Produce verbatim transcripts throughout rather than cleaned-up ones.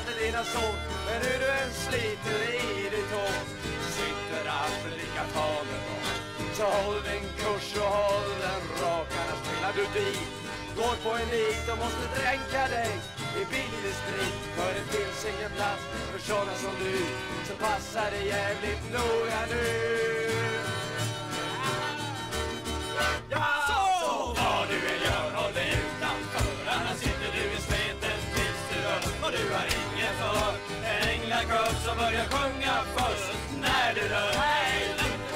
till dina sår. Men hur du än sliter i ditt hår sitter Afrika tagen. Så håll din kurs och håll den rak, annars trillar du dit. Går på en nit och måste dränka dig i billig sprit. För det finns ingen plats för sådana som du. Så passar det jävligt noga nu. Ja! Så! Vad du än gör, håll dig utanför. Annars sitter du i smeten tills du dör. Och du har ingen för en änglakör som börjar sjunga först när du dör. Hej!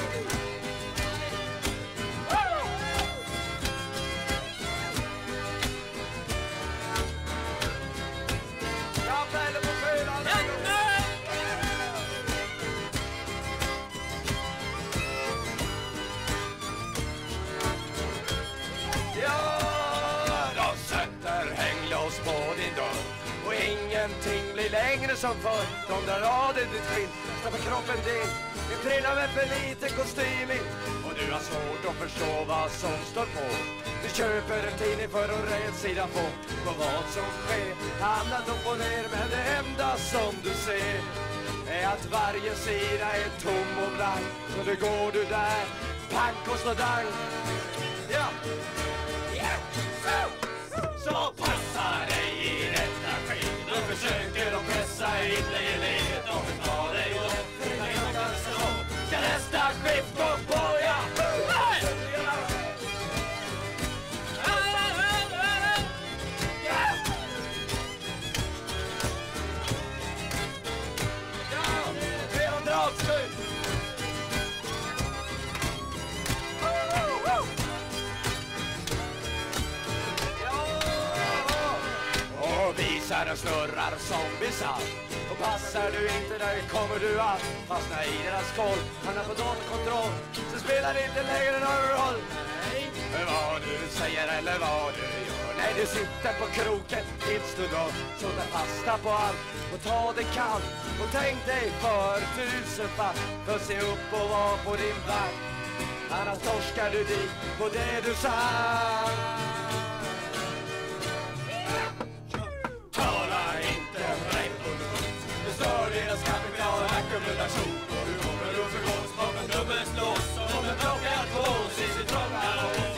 På din dörr och ingenting blir längre som förr. De drar av dig ditt skinn, stoppar kroppen din. Du trillar med för lite kostym in. Och du har svårt att förstå vad som står på. Du köper en tidning för att rätt sida få på vad som sker. Hamnat upp och ner, men det enda som du ser är att varje sida är tom och blank. Så då går du där, pang, kost och dang. Ja! Yeah. Så passa dig i detta skit. Du försöker att pressa in dig i led. De vill ta dig upp till din kanske. Ska nästa skift gå på, ja! Ja, det är en dragskjut! Visar och snurrar som bisarr. Och passar du inte där kommer du att fastna i deras koll. Hamnar på datorkontroll, så spelar det inte längre någon roll. Nej, men vad du säger eller vad du gör. Nej, du sitter på kroken tills du dör. Så ta fasta på allt och ta det kallt. Och tänk dig för tusen fall. För se upp och var på din vakt. Annars torskar du dit på det du sa. Stör deras kapital och ackumulation. Och du kommer upp för gås bakom dubbelslås. Som en bråkad gås i sitt trånga lås.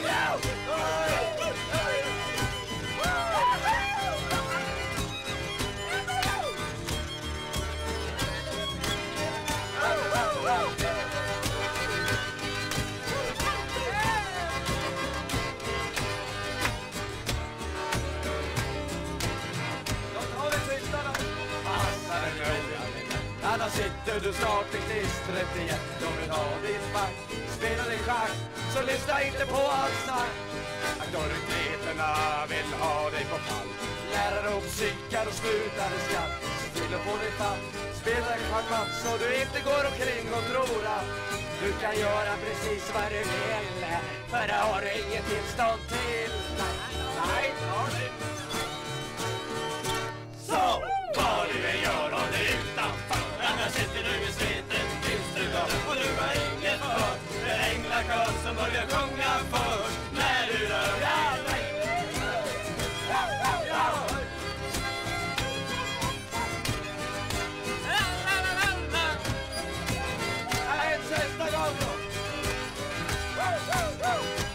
Annars sitter du snart i klistret igen. De vill ha din makt, spela din schack. Så lyssna inte på allt snack. Auktoriteterna vill ha dig på fall. Lärare och psykar och slutar i skatt. Se till att få dig fatt. Spela en schackmatt så du inte går omkring och tror att du kan göra precis vad du vill. För det har du inget tillstånd till. Nej, har du. Så, vad du än gör och det utanför. Annars sitter du i sveten tills du dör. Och du har inget för en änglakör som börjar sjunga först när du dör. Ja, nej. Ja, ja, ja. En sista gång då.